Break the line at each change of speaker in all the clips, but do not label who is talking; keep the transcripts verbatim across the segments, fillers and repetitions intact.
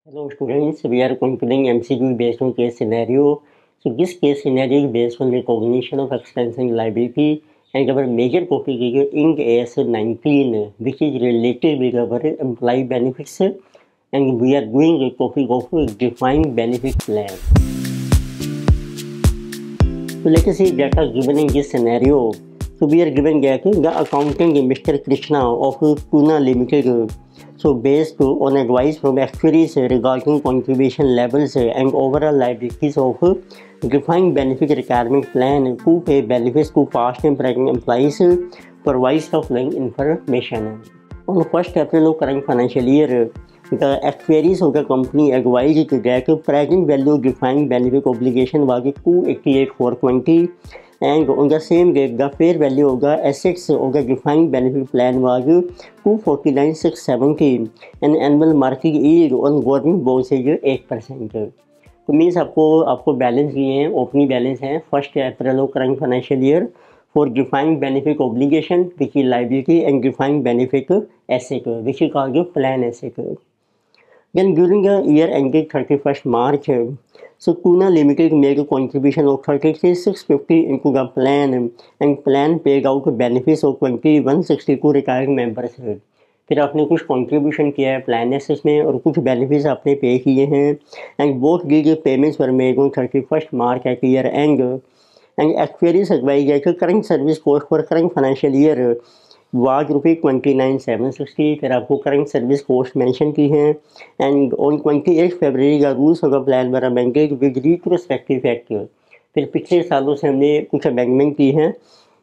Hello students, we are considering M C Q based on case scenario. So this case scenario is based on recognition of expense and liability, and our major topic is Ind AS nineteen, which is related with our employee benefits, and we are doing a topic of defined benefit plan. So let us see data given in this scenario. So we are given that the accountant Mister Krishna of Pune Limited. So based on advice from actuaries regarding contribution levels and overall liabilities of defined benefit retirement plan to pay benefits to past and present employees provides the following information. On first April of current financial year, the actuaries of the company advised that present value defined benefit obligation was two eighty-eight thousand four hundred twenty, and on the same date the fair value of the assets of the defined benefit plan was two forty-nine thousand six hundred seventy, and annual market yield on government bonds is eight percent. तो means आपको आपको balance दिए हैं, opening balance है first April of current financial year for defined benefit obligation, which is liability, and defined benefit asset, which is called plan asset. Then during the year ended thirty-first March, so Pune Limited made a contribution of thirty-three thousand six hundred fifty into the plan, and plan paid out benefits of twenty-one thousand sixty-two retired members. फिर आपने कुछ contribution किया है plan assess में और कुछ benefits आपने पे किए हैं, and both the payments were made on thirty first March at year end. And actuaries advise that the current service cost for current financial year was रुपये ट्वेंटी नाइन सेवन सिक्सटी. फिर आपको current service cost mention की हैं, and on twenty eight फरवरी का rules of the plan were amended with retrospective effect. फिर पिछले सालों से हमने कुछ अमेंडमेंट की हैं,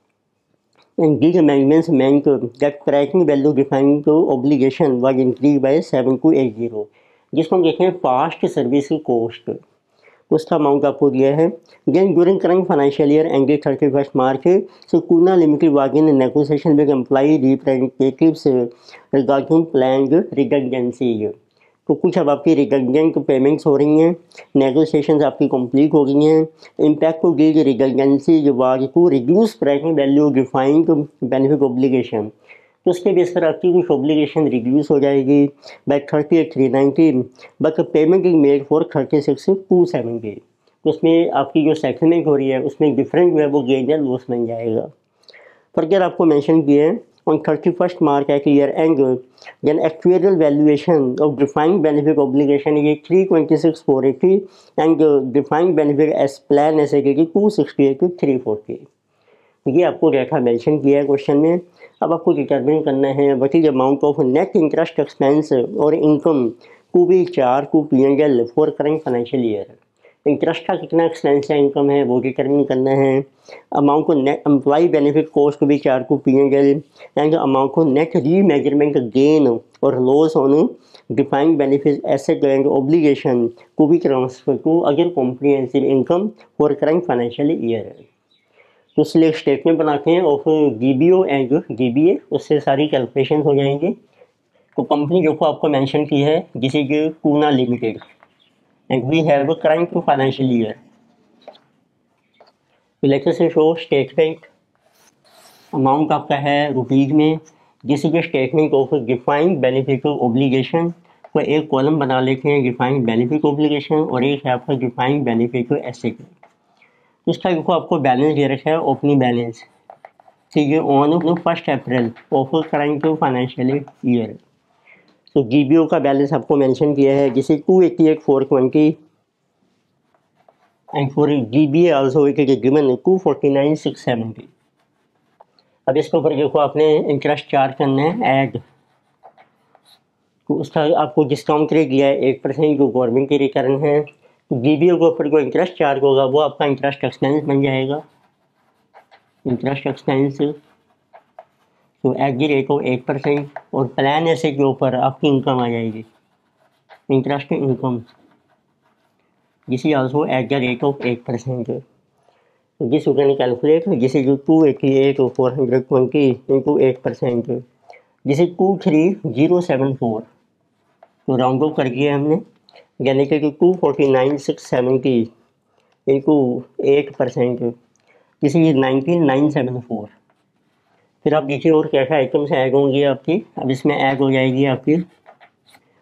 and these amendments meant that present value defined obligation was increase by seven two eight zero, जिसको हम देखें पास्ट सर्विस की कोस्ट, उसका अमाउंट आपको दिया है. Then during current financial year ended thirty first March, so Poona limited was in negotiation with employee representatives regarding planned redundancy. तो कुछ अब आपकी रिडंडेंट पेमेंट्स हो रही हैं, नेगोशिएशंस आपकी कंप्लीट हो गई हैं. Impact of the redundancy was to reduce present value defined benefit obligation. तो उसके बेस पर आपकी कुछ ऑब्लिगेशन रिड्यूस हो जाएगी by thirty eight three ninety, but payment is made for thirty six two seventy. तो उसमें आपकी जो सेटलमेंट हो रही है उसमें डिफरेंट जो है वो गेन या लॉस बन जाएगा. फर्दर आपको मेंशन किए हैं on thirty first March at year end then actual valuation of defined benefit obligation ये three twenty six four eighty, and defined benefit एस plan asset two sixty eight three forty. ये आपको रेखा mention किया है question में. अब आपको determine करना है what is amount of net interest expense और income to be charge to P and L for current financial year. Interest का कितना एक्सपेंस है, इनकम है, वो डिटर्मिन करना है. अमाउंट को net employee benefit cost to be charge to P and L, and amount को नेट री मेजरमेंट गेन और loss on defined benefit asset and obligation to be transfer to other comprehensive income for current financial year. तो इसलिए statement बनाते हैं of D B O and D B A, उससे सारी calculation हो जाएंगी. तो कंपनी जो को आपको मेंशन की है this is Poona limited, and we have current financial year. Let us show statement. Amount आपका है रुपीज में. This is statement of defined benefit obligation. तो एक कॉलम बना लेते हैं डिफाइंड बेनिफिट ऑब्लिगेशन और एक है आपका डिफाइंड बेनिफिट एसेट. इसका देखो आपको बैलेंस दे रखा है, ओपनिंग बैलेंस ठीक है on first April of current financial year. तो जी बी ओ का बैलेंस आपको मेंशन किया है जिसे two eighty eight four twenty, and for G B A also it is given two forty nine six seventy. अब इसके ऊपर देखो आपने इंटरेस्ट चार्ज करना है ऐड. तो उसका आपको डिस्काउंट रेट दिया है एट परसेंट जो गवर्नमेंट के रिटर्न है. जी बी ओ के ऊपर जो इंटरेस्ट चार्ज होगा वो आपका इंटरेस्ट एक्सपेंस बन जाएगा, इंटरेस्ट एक्सपेंस. तो at the rate of eight percent, और प्लान ऐसे के ऊपर आपकी इनकम आ जाएगी, interest income, this is also at the rate of eight percent. This you can calculate, this is two eighty eight four hundred twenty into eight percent, this is two three zero seven four. तो round off कर दिया हमने, यानी कि two forty nine six seventy into eight percent, this is nineteen nine seven four. फिर आप देखिए और क्या क्या आइटम्स ऐड होंगी आपकी. अब इसमें ऐड हो जाएगी आपकी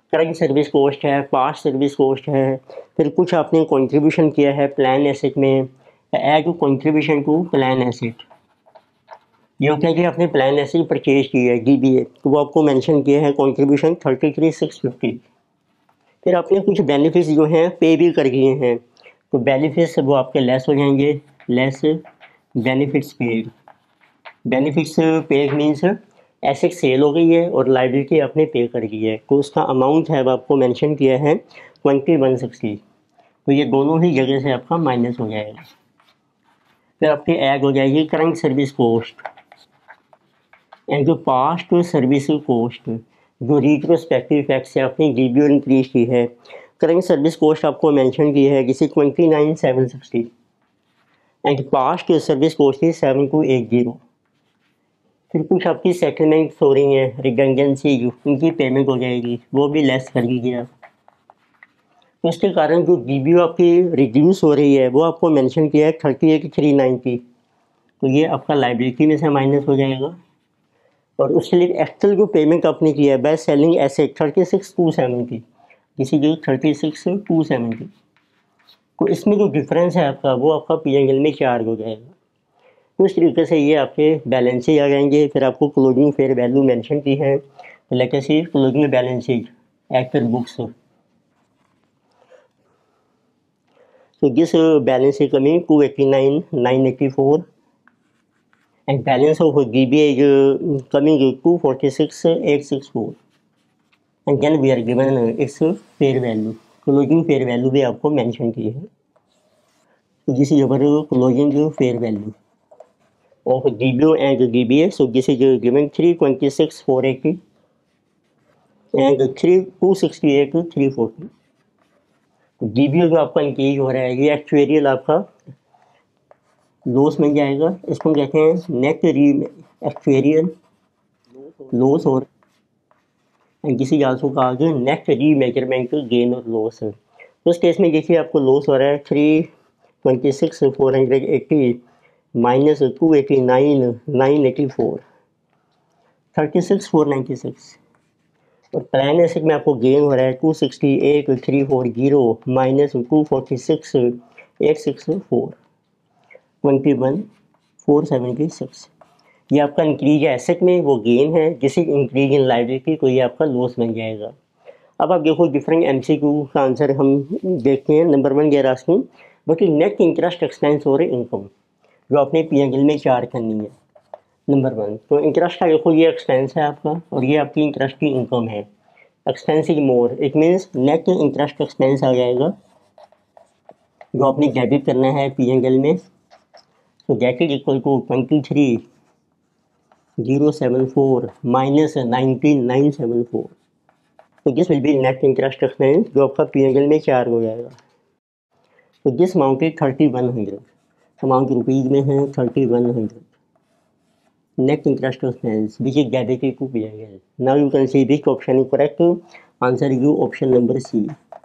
करंट सर्विस कॉस्ट है, पास्ट सर्विस कॉस्ट है, फिर कुछ आपने कंट्रीब्यूशन किया है प्लान एसेट में, add contribution to plan asset. ये होता है कि आपने प्लान एसेट परचेज की है डी बी ए, तो वो आपको मेंशन किया है contribution thirty three six fifty. फिर आपने कुछ बेनिफिट्स जो हैं पे भी कर दिए हैं, तो बेनिफिट्स वो आपके लेस हो जाएंगे, less benefits paid. Benefits paid means asset sale हो गई है और लाइबिलिटी आपने पे कर दी है, तो उसका अमाउंट है वो आपको मेंशन किया है ट्वेंटी वन सिक्सटी। तो ये दोनों ही जगह से आपका माइनस हो जाएगा। फिर आपकी ऐड हो जाएगी करंट सर्विस कॉस्ट एंड जो पास्ट सर्विस कॉस्ट, जो रिट्रोस्पेक्टिव इफेक्ट से आपने डी बी ओ इंक्रीज की है। करंट सर्विस कॉस्ट आपको मेंशन की है जिसे twenty nine seven sixty and past service cost है सेवन टू एट जीरो। फिर कुछ आपकी सेटलमेंट्स हो रही हैं, रिडंडेंसी उनकी पेमेंट हो जाएगी, वो भी लेस कर लीजिए आप। तो इसके कारण जो डी बी ओ आपकी रिड्यूस हो रही है वो आपको मेंशन किया है थर्टी एट थ्री नाइन्टी, तो ये आपका लाइबिलिटी में से माइनस हो जाएगा। और उसके लिए एक्चुअल जो पेमेंट आपने किया है by selling asset thirty six two seventy, किसी जो थर्टी सिक्स टू सेवेंटी, तो इसमें जो डिफरेंस है आपका वो आपका पी एन एल में चार्ज हो जाएगा। तो इस तरीके से ये आपके बैलेंस शीट आ जाएंगे। फिर आपको क्लोजिंग फेयर वैल्यू मेंशन की है, तो let us see closing balance sheet as per books. So this uh, balance is coming two eighty-nine nine eighty-four and balance of D B A is uh, coming two forty-six eight sixty-four and then we are given uh, its fair value, closing fair value भी आपको mention की है। तो this is our closing fair value of D B O and D B A. So this is uh, given three twenty-six four eighty and three two sixty-eight three forty। D B O जो आपका increase हो रहा है ये actuarial आपका loss में जाएगा, इसको कहते हैं नेट री एक्चुअरियल लॉस और किसी आल्सो कहा गया नेट री मेजरमेंट गेन और लॉस। तो इस केस में देखिए आपको लॉस हो रहा है three twenty six four hundred eighty minus two eighty nine nine eighty four thirty six four ninety six. और प्लान एसेट में आपको गेन हो रहा है two sixty eight three four zero minus two forty six eight six four twenty one four seventy six. ये आपका increase asset में वो गेन है, जिसे इंक्रीज इन लाइबिलिटी तो ये आपका लॉस बन जाएगा। अब आप देखो डिफरेंट एम सी क्यू का आंसर हम देखते हैं। नंबर वन गेर asking but net interest expense और इनकम जो आपने पी एन एल में चार्ज करनी है। नंबर वन तो इंटरेस्ट का देखो ये एक्सपेंस है आपका और ये आपकी इंटरेस्ट की इनकम है। Expense is more, it means net interest expense आ जाएगा जो आपने डेबिट करना है पी एन एल में। तो that is equal to twenty three zero seven four minus nineteen nine seven four. तो this will be net interest expense जो आपका पी एन एल में चार्ज हो जाएगा। तो this amount is thirty one hundred, amount rupees में है thirty one hundred. Net interest expense which is debited to P and L. Now you can see which option is correct. Answer is option number C.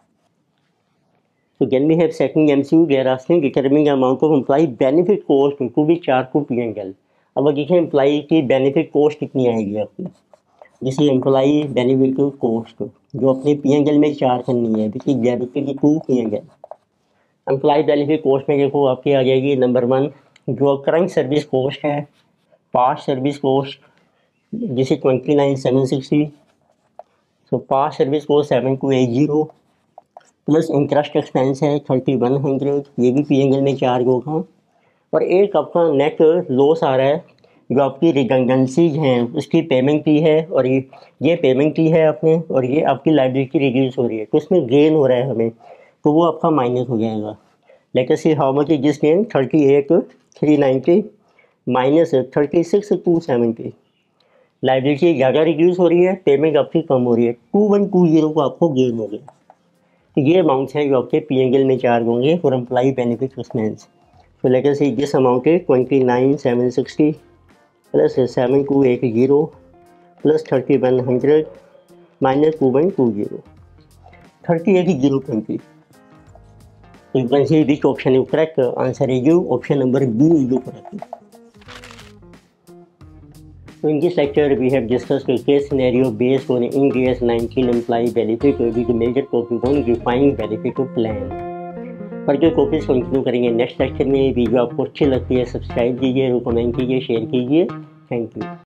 So then we have second M C Q. They are asking determine the amount of employee benefit cost to be charged to P and L. अब देखिए employee की benefit coast कितनी आएगी आपकी, जिसे employee benefit cost जो अपने P N L में चार्ज करनी है which is debited to P N L. Employee benefit cost में देखो आपकी आ जाएगी नंबर वन जो करंट सर्विस कोस्ट है, पास्ट सर्विस कोस्ट जिसे twenty nine seven sixty, so past service cost seven two eight zero plus interest expense है thirty one hundred, ये भी पी एन एल में चार्ज होगा। और एक आपका नेट लॉस आ रहा है जो आपकी रिडंडेंसीज हैं उसकी पेमेंट की है और ये ये पेमेंट की है आपने और ये आपकी लाइबिलिटी रिड्यूस हो रही है, तो इसमें गेन हो रहा है हमें, तो वो आपका माइनस हो जाएगा। Let us see how much is this gain thirty eight three ninety minus thirty six two seventy. Liability ज़्यादा रिड्यूस हो रही है, पेमेंट आपकी कम हो रही है, टू वन टू जीरो को आपको गेन हो गया। तो ये अमाउंट्स हैं जो आपके पी एन एल में चार्ज होंगे फॉर एम्प्लॉई बेनिफिट एक्सपेंस। तो let us see this amount है twenty nine seven sixty plus seven two eight zero plus thirty one hundred minus two one two zero thirty eight zero twenty. You can see which option is correct. Answer is option number B is correct. So in this lecture, we have discussed a case scenario based on Ind AS nineteen employee benefit with the major topic on defined benefit plan. Further topics continue करेंगे next lecture में। Video आपको अच्छी लगती है subscribe कीजिए, comment कीजिए, share कीजिए। Thank you.